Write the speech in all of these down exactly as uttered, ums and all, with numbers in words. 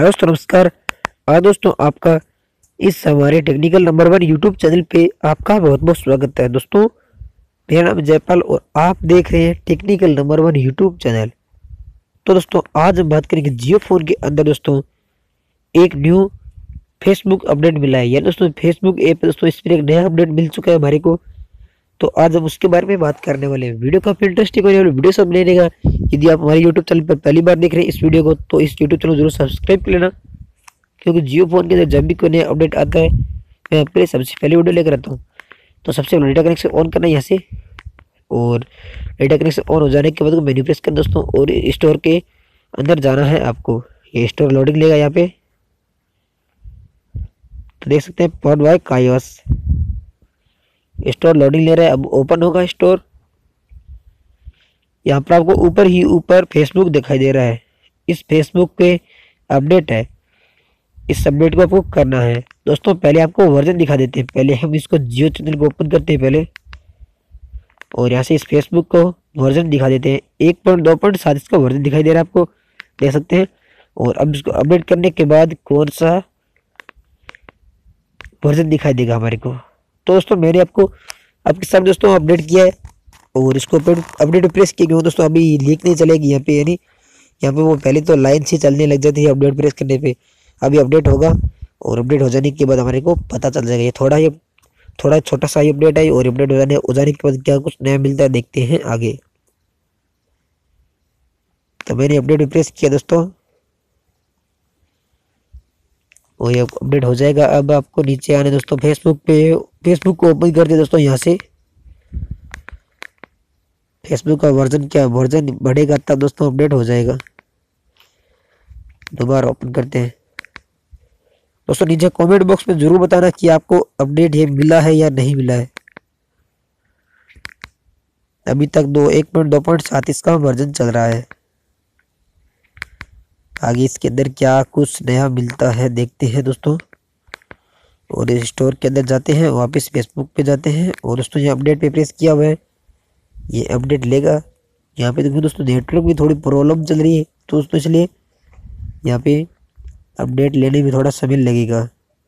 Hello दोस्तों, नमस्कार। आज दोस्तों आपका इस हमारे technical number one YouTube channel पे आपका बहुत बहुत स्वागत है। दोस्तों मेरा नाम जयपाल और आप देख रहे हैं technical number one YouTube channel. तो दोस्तों आज हम बात करेंगे जियो फोन के अंदर दोस्तों एक न्यू फेसबुक अपडेट मिला है। यानी दोस्तों फेसबुक ऐप दोस्तों इस पर एक नया अपडेट मिल चुका है हमारे को। तो आज हम उसके बारे में बात करने वाले हैं। वीडियो काफी इंटरेस्टिंग होने वाली वीडियो सब लेने का। यदि आप हमारे यूट्यूब चैनल पर पहली बार देख रहे हैं इस वीडियो को तो इस यूट्यूब चैनल जरूर सब्सक्राइब कर लेना, क्योंकि जियो फोन के अंदर जब भी कोई नया अपडेट आता है मैं आपके लिए सबसे पहले वीडियो लेकर आता हूँ। तो सबसे पहले डेटा कनेक्शन ऑन करना है यहाँ से, और डेटा कनेक्शन ऑन हो जाने के बाद मेन्यू प्रेस करना दोस्तों, और स्टोर के अंदर जाना है आपको। ये स्टोर लोडिंग लेगा यहाँ पे, तो देख सकते हैं पॉड बाय कायोस स्टोर लोडिंग ले रहा है। अब ओपन होगा स्टोर। यहाँ पर आपको ऊपर ही ऊपर फेसबुक दिखाई दे रहा है। इस फेसबुक पे अपडेट है, इस अपडेट को आपको करना है दोस्तों। पहले आपको वर्जन दिखा देते हैं। पहले हम इसको जियो चैनल को ओपन करते हैं पहले, और यहाँ से इस फेसबुक को वर्जन दिखा देते हैं। एक पॉइंट दो पॉइंट सात इसका वर्जन दिखाई दे रहा है, आपको देख सकते हैं। और अब इसको अपडेट करने के बाद कौन सा वर्जन दिखाई देगा हमारे को। तो दोस्तों मैंने आपको आपके सामने दोस्तों अपडेट किया है, और इसको अपडेट प्रेस किया क्यों दोस्तों, अभी लीक नहीं चलेगी यहाँ पे। यानी यहाँ पे वो पहले तो लाइन से चलने लग जाती है अपडेट प्रेस करने पे। अभी अपडेट होगा, और अपडेट हो जाने के बाद हमारे को पता चल जाएगा। ये थोड़ा ये थोड़ा छोटा सा ही अपडेट है, और अपडेट हो जाने हो जाने के बाद क्या कुछ नया मिलता है देखते हैं आगे। तो मैंने अपडेट प्रेस किया दोस्तों, और ये अपडेट हो जाएगा। अब आपको नीचे आने दोस्तों फेसबुक पे, फेसबुक को ओपन कर दिया दोस्तों। यहाँ से फेसबुक का वर्जन क्या वर्जन बढ़ेगा तब दोस्तों अपडेट हो जाएगा। दोबारा ओपन करते हैं दोस्तों। नीचे कमेंट बॉक्स में जरूर बताना कि आपको अपडेट ये मिला है या नहीं मिला है। अभी तक दो एक पॉइंट दो पॉइंट सात इसका वर्जन चल रहा है। आगे इसके अंदर क्या कुछ नया मिलता है देखते हैं दोस्तों। और इस स्टोर के अंदर जाते हैं, वापस फेसबुक पे जाते हैं, और दोस्तों ये अपडेट पे प्रेस किया हुआ है। ये अपडेट लेगा। यहाँ पे देखिए दोस्तों नेटवर्क में थोड़ी प्रॉब्लम चल रही है, तो दोस्तों इसलिए यहाँ पे अपडेट लेने में थोड़ा समय लगेगा।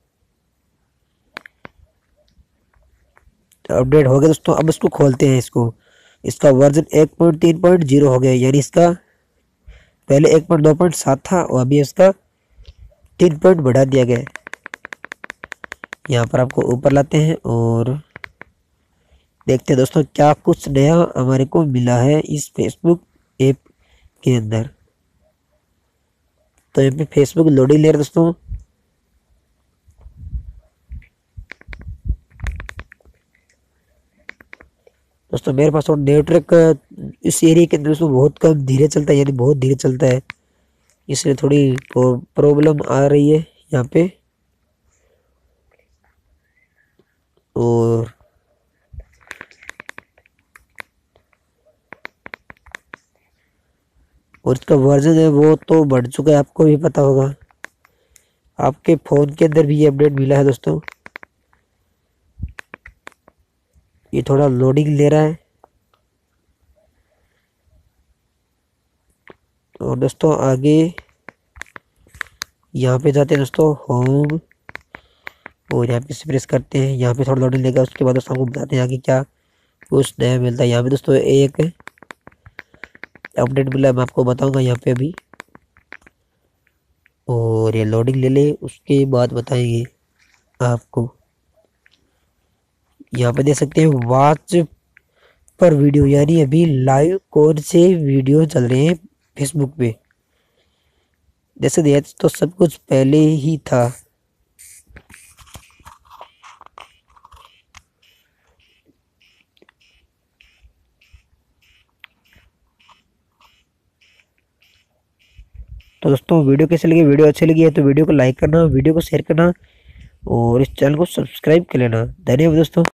तो अपडेट हो गया दोस्तों। अब इसको खोलते हैं। इसको इसका वर्जन एक पॉइंट तीन पॉइंट जीरो हो गया। यानी इसका पहले एक पॉइंट दो पॉइंट सात था, और अभी इसका तीन पॉइंट बढ़ा दिया गया है। यहाँ पर आपको ऊपर लाते हैं और देखते हैं दोस्तों क्या कुछ नया हमारे को मिला है इस फेसबुक ऐप के अंदर। तो यहाँ पे फेसबुक लोडिंग ले रहा है दोस्तों। दोस्तों मेरे पास और नेटवर्क इस एरिया के अंदर दोस्तों बहुत कम धीरे चलता है, यानी बहुत धीरे चलता है, इसलिए थोड़ी प्रॉब्लम आ रही है यहाँ पे। और और इसका वर्जन है वो तो बढ़ चुका है, आपको भी पता होगा। आपके फ़ोन के अंदर भी ये अपडेट मिला है दोस्तों। ये थोड़ा लोडिंग ले रहा है। और दोस्तों आगे यहाँ पे जाते हैं दोस्तों होम, और यहाँ पे प्रेस करते हैं। यहाँ पे थोड़ा लोडिंग लेगा, उसके बाद दोस्तों आपको बताते हैं आगे क्या कुछ नया मिलता है। यहाँ पे दोस्तों एक अपडेट मिला है, मैं आपको बताऊंगा यहाँ पे अभी। और ये लोडिंग ले ले, उसके बाद बताएंगे आपको। यहाँ पे देख सकते हैं वॉच पर वीडियो, यानी अभी लाइव कौन से वीडियो चल रहे हैं फेसबुक पे। जैसे दिया तो सब कुछ पहले ही था। तो दोस्तों वीडियो कैसे लगी, वीडियो अच्छी लगी है तो वीडियो को लाइक करना, वीडियो को शेयर करना, और इस चैनल को सब्सक्राइब कर लेना। धन्यवाद दोस्तों।